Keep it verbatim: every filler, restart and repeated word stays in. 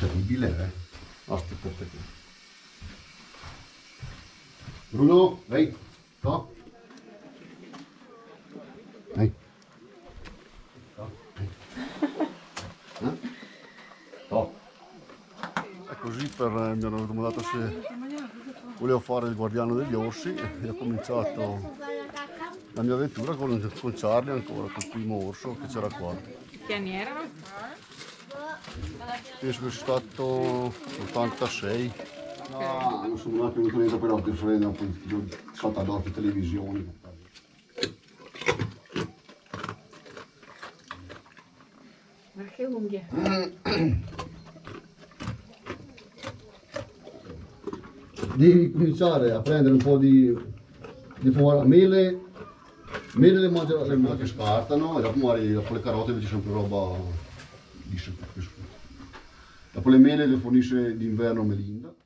terribile, eh. Aspetta, aspetta. Bruno, vai, no? Vai. No, vai. Eh? No. E così per, mi hanno domandato se volevo fare il guardiano degli orsi e ho cominciato la mia avventura con, con Charlie ancora, col primo orso che c'era qua. Che anni erano? Penso che sia stato ottantasei. No, non sono anche venuto niente per l'occhio, sono venuto un po' salta d'occhio televisioni. Ma che unghie! Devi cominciare a prendere un po' di, di mele, mele le mangia, le mangia che scartano e dopo, magari, dopo le carote invece sempre roba liscia. Dopo le mele le fornisce d'inverno Melinda.